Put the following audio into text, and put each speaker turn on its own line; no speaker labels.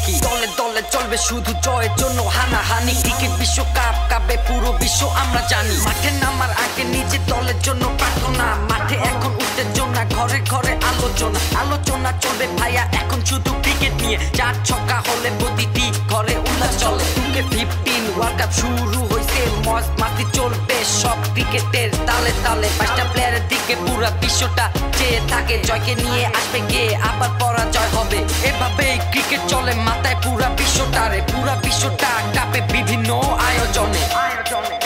কি দলে দলে চলবে শুধু জয়ের জন্য হানাহানি ক্রিকেট বিশ্বকাপ কাবে পুরো বিশ্ব আমরা জানি মাঠে নামার আগে নিজে দলের জন্য প্রার্থনা মাঠে এখন উত্তেজনা ঘরে ঘরে আলোচনা আলোচনা চলবে ভাইয়া এখন শুধু ক্রিকেট নিয়ে চার ছক্কা হলে প্রতিটি ঘরে উল্লাস চলে 2K15 ওয়ার্ল্ড কাপ শুরু হয়েছে মজ মাতি চলবে সব ক্রিকেটের তালে তালে 5টা প্লেয়ারের দিকে পুরো বিশ্বটা চেয়ে থাকে জয়কে নিয়ে আসবে কে আবার পরাজয় হবে এভাবেই ক্রিকেট চলে মাথায় পুরো বিশ্বটা কাপে বিভিন্ন আয়োজনে